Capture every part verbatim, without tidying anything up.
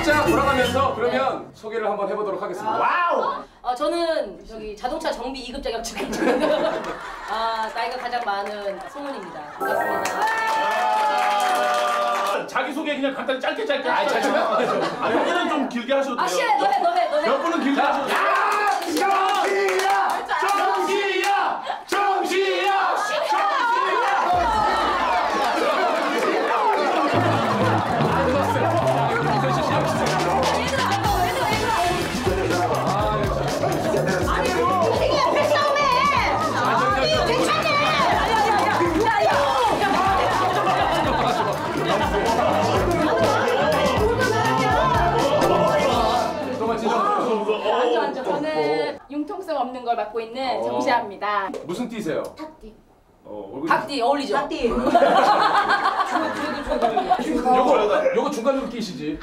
각자 돌아가면서 그러면 소개를 한번 해보도록 하겠습니다. 와우! 어, 저는 저기 자동차 정비 이 급 자격증 있는 아, 나이가 가장 많은 송은입니다. 반갑습니다. 자기소개 그냥 간단히 짧게 짧게. 아니, 짧게 하죠. 아, 여기는 좀 길게 하셔도 돼요. 아, 싫어. 너해, 너해, 너해. 몇 분은 길게 하셔도 돼요. 정시야! 정시야! 정시야! 저는 융통성 없는 걸 맡고 있는 어. 정시아입니다. 무슨 띠세요? 탁띠. 어, 얼굴이 닭띠 어울리죠? 탁띠. 요거 요거 중간으로 끼시지.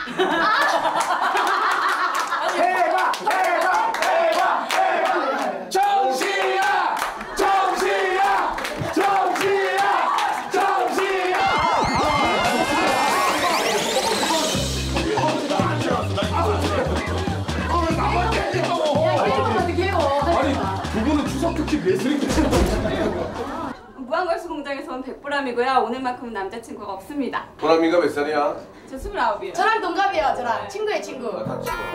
해봐! 해봐! 해봐! 해봐! 정시야! 정시야! 정시야! 정시야! 아니 두 분은 추석 특집 예술이 무한걸스 공장에서 온 백보람이고요. 오늘만큼은 남자친구가 없습니다. 보람이가 몇 살이야? 저 스물아홉이에요. 저랑 동갑이에요. 저랑 친구의 친구. 아, 다 친구.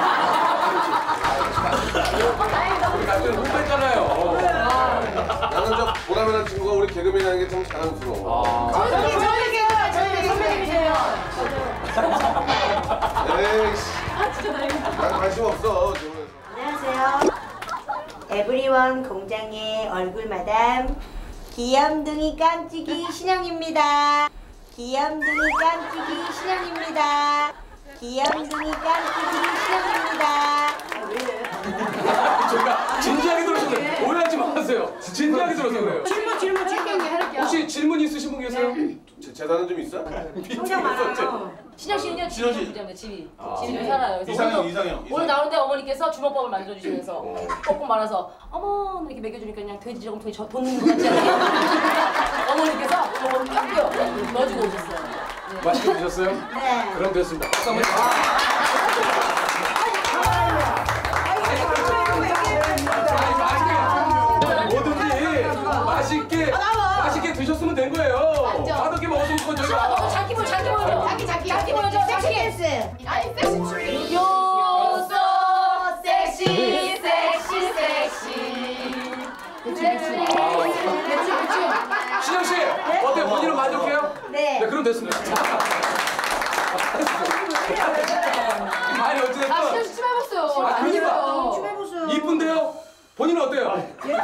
나는 후배잖아요. 나는 저 보람이라는 친구가 우리 개그맨이라는 게 참 자랑스러워. 저희 저희게요. 저희 선배님이세요. 에이씨. 아 진짜 다행이다. 난 관심 없어. 저번에. 안녕하세요. 에브리원 공장의 얼굴 마담 귀염둥이 깜찍이 신영입니다. 귀염둥이 깜찍이 신영입니다. 귀염둥이 깜찍이 신영입니다. 제가 진지하게 들어서 그래요. 오해하지 마세요. 진지하게 들어서 그래요. 질문 질문 질문 할게요. 혹시 질문 있으신 분 계세요? 제, 재산은 좀 있어? 통장 많아요. 신영 씨는요? 신영 씨. 집이 때문에 집이 집이 좀 살아요. 그래서 이상형, 오늘, 이상형, 오늘 이상형. 나오는데 어머니께서 주먹밥을 만들어 주시면서 볶음 말아서 어머 이렇게 먹여주니까 그냥 돼지 조금 되게 돈 넣는 것 같지 않아요? 어머니께서 어머 뼈뼈 넣어주고 오셨어요. 네. 맛있게 드셨어요? 네. 그럼 됐습니다. 박수 한번 뭐든지 맛있게 맛있게 드셨으면 된 거예요. 맛없게 먹었으면 그건 저희가 너무 자기 보여 자기 보여 자기 자기 자기 보여줘 자기. 섹시. 아니 섹시 트리. 요소 섹시 섹시 섹시. 그치 그치. 그치 그치. 신영 씨 어때? 본인은 만족해요? 네. 네, 그럼 됐습니다. 아니 어쨌든 아 신영 씨춤 해봤어요. 아, 그러니까. 좀 해보세요. 이쁜데요? 본인은 어때요?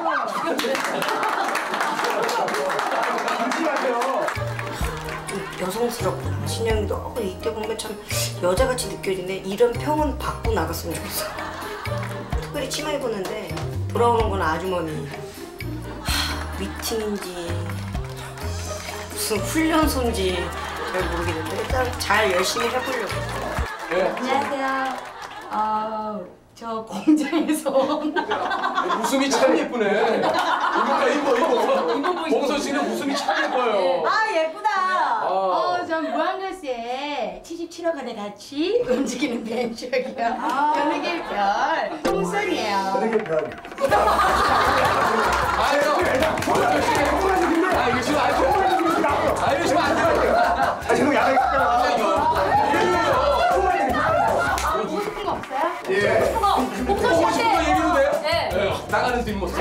여성스럽고 신영이도 어, 이때 보면 참 여자같이 느껴지네. 이런 평은 받고 나갔으면 좋겠어. 특별히 치마 입었는데 돌아오는 건 아주머니. 하, 미팅인지 무슨 훈련소인지 잘 모르겠는데 일단 잘 열심히 해보려고. 네. 안녕하세요. 어, 저 공장에서 온 웃음이 참 예쁘네. 이거 이거 이거. 봉선 씨는 웃음이 참 예뻐요. 아 예쁘다. 아. 어, 전 무한걸스의 칠십칠 호간에 같이 움직이는 벤처기요. 연예계 별 홍선이에요. 아니요. 봉선 씨. 아 이거 지금 안 돼요. 아 이거 지금 안 돼요. 아 지금 야간 무슨 거 없어요? 예. 봉선 보고 씨 싶은 거 어때? 얘기도 돼요? 네. 네. 나가는 뒷모습.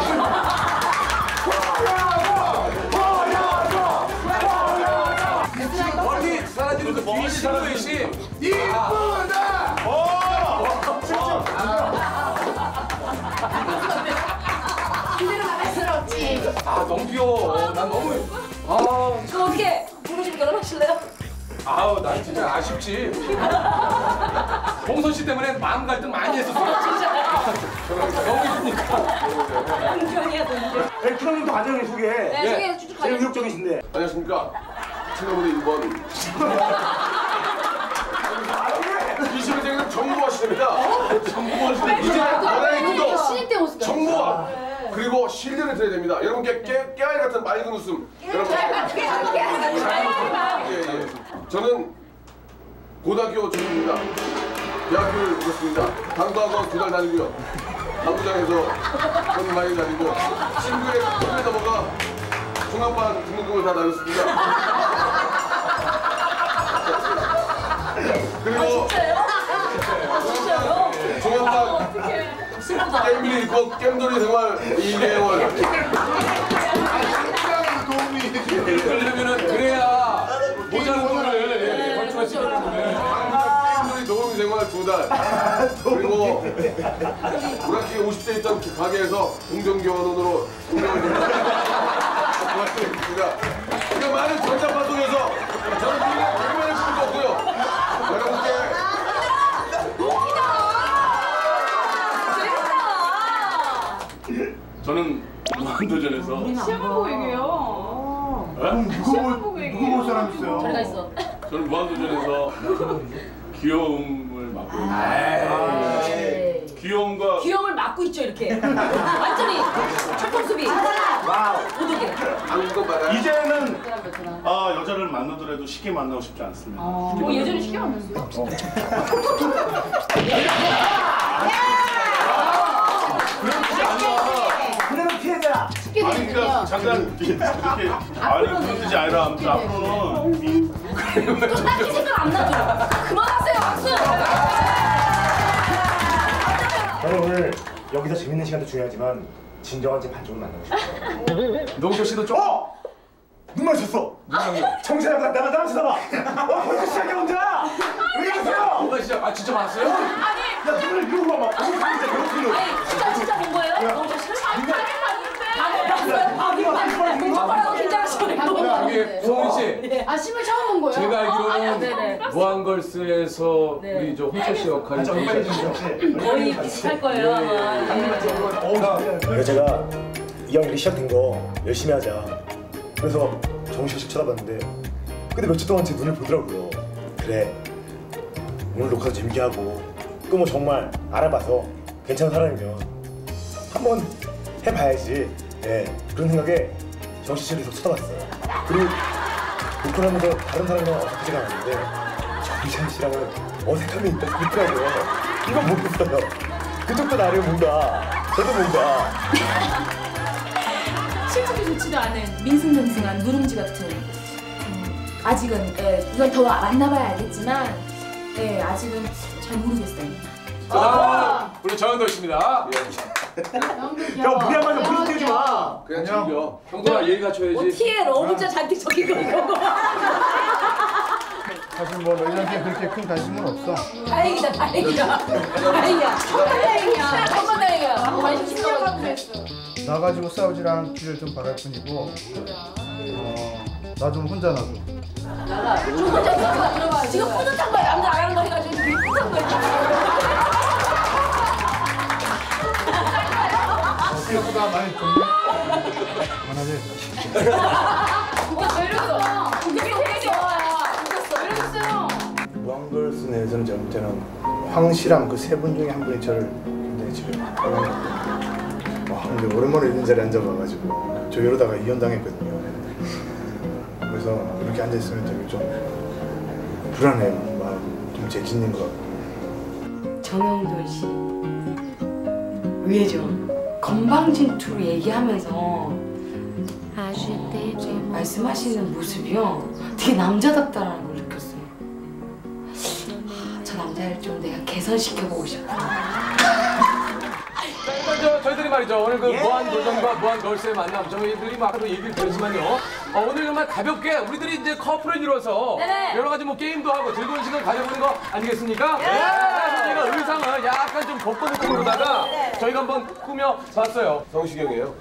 멀리 사라지는 그 뒤에 신부의 신. 이쁘다. 그대로 나갈 순 없지. 아 너무 귀여워. 난 너무. 아. 그럼 어떻게 봉선 씨 결혼하실래요? 아우 난 진짜 아쉽지. 봉선 씨 때문에 마음 갈등 많이 했었어. 너무 이쁘니까. 동경이야 동경. 네, 그럼부터 과정의 소개. 네, 소개 쭉쭉 제일 가요. 의욕적이신데. 안녕하십니까. 친구분들 일 번. 이십일 세기는 정보화시대입니다. 정보화시대. 이제 나라의 구도. 신입 때 모습. 정보화. 그리고 신뢰를 드려야 됩니다. 여러분께 깨, 깨알 같은 맑은 웃음. 여러분. 예, 예. 저는 고등학교 졸업입니다. 대학교를 오셨습니다. 당구학원 두 달 다니고요. 당구장에서 돈 많이 다니고 친구의 꿈에 넘어가 중학반 등록금을 다 나눴습니다. 그리고 중학반 게임비 있고 게임돌이 생활 이 개월. 그러려면은 그래야 모자란 돈을 건축할 수 있는 거네. 게임돌이 도우미 생활 두 달. 그리고 브라키 오십 대 있던 가게에서 동정교환원으로 동정을 고맙습니다. 그 많은 전자파 속에서 저는 우리가 개그맨을 볼 수 없고요. 여러분께 저는 무한도전에서 시험 보고 얘기해요. 누구 볼, 누구 볼 사람 있어요? 저리가 있어. 저는 무한도전에서 귀여움을 맡고 있는데 네. 귀여움과 귀여움을 막고 있죠 이렇게. 완전히 철통수비. 모두게. 안건 받아요. 이제는 베테랑 베테랑. 아 여자를 만나더라도 쉽게 만나고 싶지 않습니다. 뭐 예전에 시켜 만났어요? 그러면 피해자. 쉽게 아니 그러니까 되거든요. 잠깐 이렇게 아니 그런 뜻이 아니라 아무튼 앞으로는 또 딱히 생각 안 나죠. 그만하세요 박수. 저는 오늘 여기서 재밌는 시간도 중요하지만 진정한 제 반쪽을 만나고 싶어요. 노홍철 씨도 좀. 어! 눈 마주쳤어. 정신을 나가 나가 나가 쳐다봐. 어 벌써 시작해 혼자. 왜 이러세요? 누가 진짜 아 진짜 봤어요? 야 눈을 이러고 봐 막. 어 진짜 그렇군요. 아니 진짜 진짜 본 거예요? 너무 싫어. 누가 긴장하시고 이게 소은 씨. 아 심을 처음 본 거예요? 제가 어, 아니요, 알기로는 네네. 무한걸스에서 네. 우리 저 홍철 씨 역할이 좀 빨리 좀 혹시. 거의 비슷할 거예요 아마. 네. 여자가 이 형 일이 시작된 거 열심히 하자. 그래서 정신없이 쳐다봤는데 근데 며칠 동안 제 눈을 보더라고요. 그래 오늘 녹화도 재밌게 하고 또 뭐 정말 알아봐서 괜찮은 사람이면 한번 해봐야지. 네 그런 생각에 정신없이 계속 쳐다봤어요. 그리고 녹화를 하면서 다른 사람이랑 어색하지가 않았는데 정신 씨랑은 어색함이 있다 있더라고요. 이건 모르겠어요. 그쪽도 나를 뭔가 저도 뭔가 실속이 좋지도 않은 민승명승한 누룽지 같은 음, 아직은 예, 이건 더 만나봐야 알겠지만 예, 아직은 잘 모르겠어요. 아, 우리 정현도 씨입니다. 야 무리한 말좀 무리 띄우지 마. 그냥 즐겨. 형도야 예의 뭐 갖춰야지. 티에 너무 진짜 잔뜩 적힌 거 이거. 사실 뭐 너희한테 그렇게 큰 관심은 없어. 다행이다 다행이다. 다행이야. 다행이야. 정말 다행이야. 관심 있어가지고 했어. 나가지고 싸우질 않기를 좀 바랄 뿐이고, 어, 나 좀 혼자 놔둬. 나가. 좀 혼자 있어. 지금 뿌듯한 거야. 남들 안 하는 거 해가지고 되게 뿌듯한 거야. 생각보다 많이 좀 그만하자. 왜 이랬어? 되게 되게 좋아요. 왜 이랬어요? 무한걸스 내에서는 제가 볼 때는 황씨랑 그 세 분 중에 한 분이 저를 굉장히 지금 와 근데 오랜만에 있는 자리에 앉아봐가지고 저 이러다가 이혼당했거든요. 그래서 이렇게 앉아있으면 되게 좀 불안해요. 마음 좀 재짓는 것 같고. 정영돈 씨 의외죠. 건방진투로 얘기하면서 말씀하시는 모습이요 되게 남자답다라는 걸 느꼈어요. 하, 저 남자를 좀 내가 개선시켜보고 싶어요. 자, 일단 저, 저희들이 말이죠. 오늘 그 무한도전과 무한걸스의 만남, 저희들이 뭐 아까도 얘기를 드렸지만요. 어, 오늘 정말 가볍게 우리들이 이제 커플을 이뤄서 네네. 여러 가지 뭐 게임도 하고 즐거운 시간 가져보는 거 아니겠습니까? 네. 그래서 저희가 의상을 약간 좀 걷고 느낌으로다가 저희가 한번 꾸며봤어요. 성시경이에요.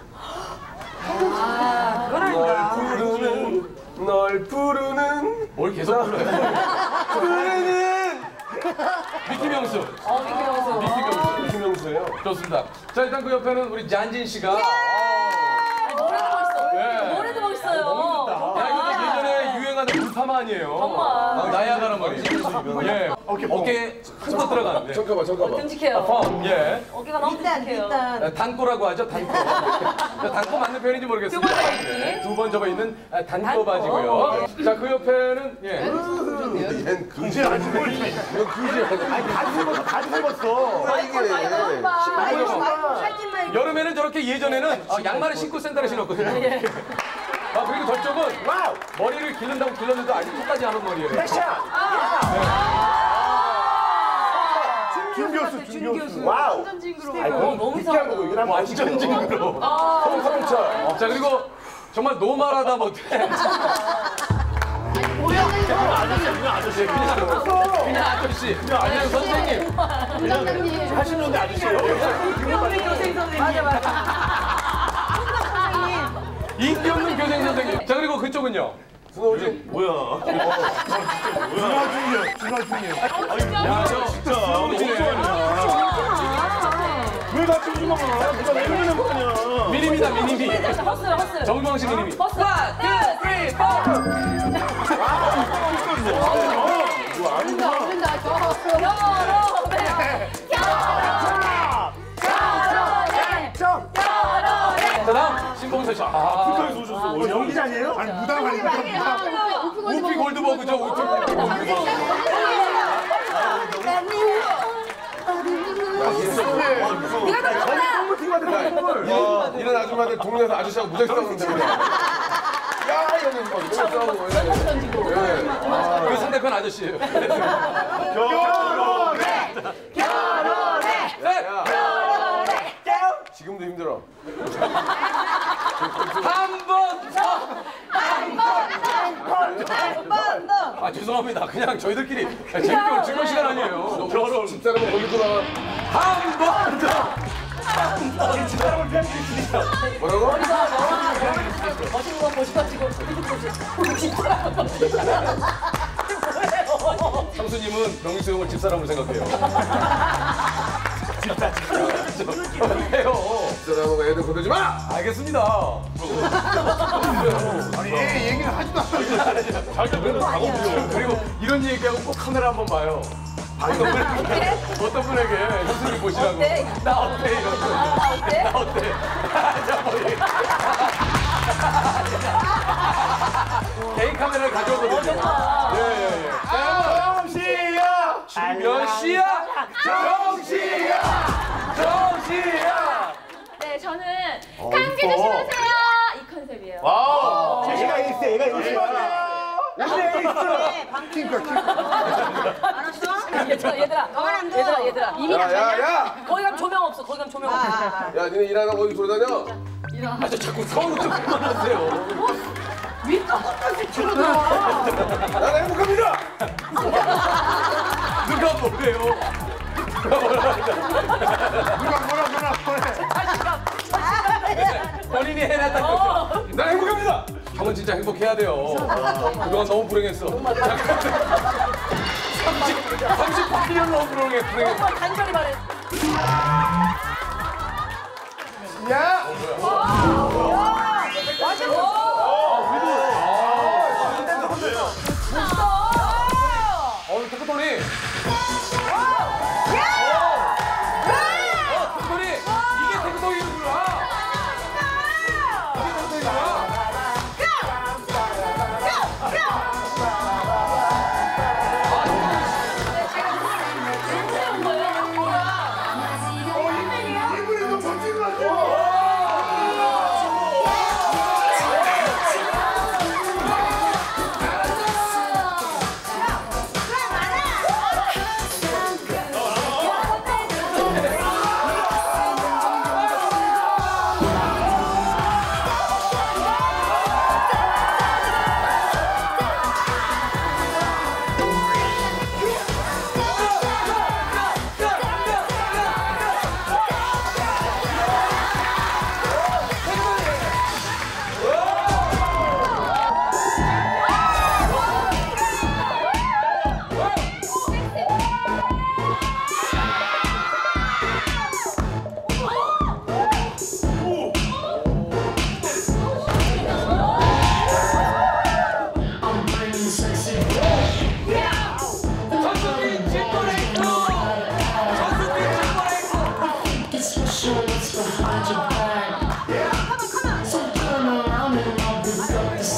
널 부르는 널 부르는 뭘 계속 불러요? 부르는 미키 명수. 어 미키 명수. 미키 명수. 김영수예요. 좋습니다. 자, 일단 그 옆에는 우리 잔진 씨가. 노래도 멋있어. 네. 노래도 멋있어요. 야, 이거 예전에 유행하는 울파 파마 아니에요. 정말. 나야가라 머리. 예. 어깨 어깨 큰 거 들어가는데. 잠깐만 잠깐만. 듬직해요. 펌. 예. 어깨가 너무 듬직해요. 아, 단꼬라고 하죠, 단꼬. 단꼬 맞는 표현인지 모르겠습니다. 두 번 접어 있기. 두 번 접어 있는 아, 단꼬 단꼬. 바지고요. 자, 그 옆에는 예. 얜 그지 아니고. 이거 그지 아니고. 아니 가지 입었어 가지 입었어. 마이콜 마이콜 살찐만 여름에는 저렇게 예전에는 아, 양말을 신고 센터를 신었거든요. 아, 그리고 저쪽은 와우. 머리를 기른다고 길렀는데 아직 끝까지 하는 머리예요. 패션. 준 교수 준 교수. 와우. 아니 너무 너무 이상하다. 느끼한 거고 이건 한번 완전 징그러. 성성철. 자, 그리고 정말 노말하다 못해. 그냥 아저씨, 그냥, 그냥 아저씨. 그냥 선생님. 팔십 년대 아저씨예요. 교생 선생님. 맞아 맞아. 인기 없는 교생 선생님. 자, 그리고 그쪽은요. 승호지? 뭐야? 준하준이요 준하준이요. 야, 저 진짜 승호지네. 왜 같이 웃으면 누가 왜 그러는 거 아니야? 미니미다, 미니미. 허스 허스. 정주영 씨 미니미. 허스. 원, 투, 쓰리, 포. 어른다 어른다 저 결혼해. 결혼해. 결혼해. 자, 다음 신봉선 씨. 아, 북한에서 오셨어. 뭐 연기자니에요? 아니 무당 아닙니까? 우피 골드버그죠, 우피 골드버그. 야, 이런 아줌마들 동네에서 아저씨하고 무지하게 싸우는데 그냥. 야, 이러면 막 이렇게 싸우고. 예. 그 상대편 아저씨예요. 결혼해. 결혼해. 네. 지금도 힘들어. 한 번 더. 한번 더. 아, 죄송합니다. 그냥 저희들끼리 재밌게 즐거운 시간 아니에요. 결혼. 집사람은 거기 돌아. 한 번 더. 뭐라고? 멋있는 거 보셔가지고 상수님은 명수 형을 집사람으로 생각해요. 집사, 집사. 왜요? 집사람하고 애들 건들지 마! 알겠습니다. 아니 얘 얘기는 하지도 않아. 자기가 맨날 작업해요. 그리고 이런 얘기하고 꼭 카메라 한번 봐요. 어떤 분에게, 어떤 분에게 형수님 보시라고. 어때? 나 어때? 이러고. 나 어때? 나 어때? 자, 머리. 개인 카메라를 가져오거든요. 예, 예, 예. 정씨야. 몇 시야? 정시야! 정시야! 네, 저는 감기 조심하세요. 이 컨셉이에요. 와우. 얘가 있어 얘가 있어. 킹크 킹크. 얘들아 얘들아 가만 안 둬. 얘들아 얘들아 이미 야, 야, 야! 거기 가면 조명 없어 거기 가면 조명 없어 야, 니네 일하다가 어디 돌아다녀? 아, 저 자꾸 서운 좀 그만하세요. 난 행복합니다! 누가 뭐래요? 누가 뭐라 누가 뭐라 뭐라 뭐래. 본인이 해냈다. 어. 난 행복합니다. 형은 진짜 행복해야 돼요. 그동안 너무 불행했어. 삼십팔 년 너무 불행해, 불행했어. 정말 간절히 말해 야. 어, 테크토니. 테크토니, 이게 테크토니구나. 이게 테크토니구나. 이분이 더 멋진 것 같아.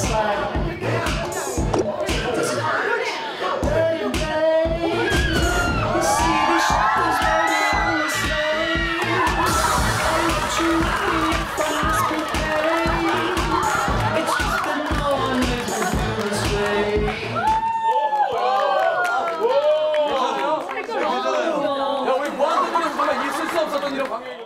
야, 우리 무한도전에서 정말 있을 수 없었던 이런 광경이